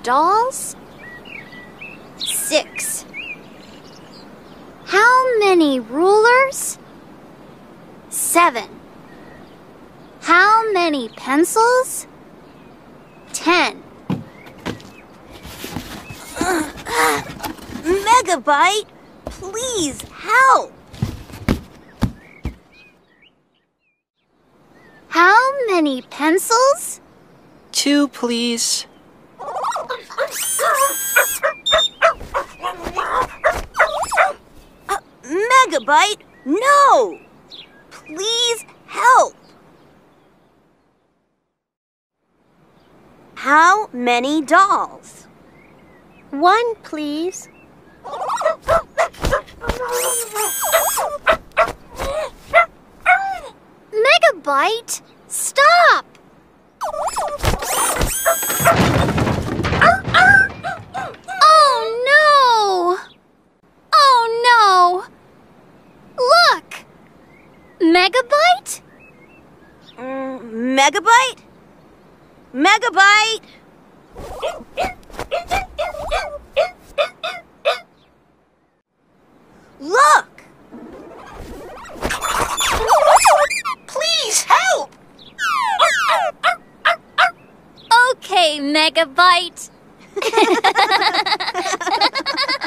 dolls? 6. How many rulers? 7. How many pencils? 10. Megabyte, please help! How many pencils? 2, please. Megabyte, no! Please help! How many dolls? 1, please. Megabyte, stop! Oh no! Oh no! Look! Megabyte? Megabyte? Megabyte! Look! Please help! Okay, Megabyte.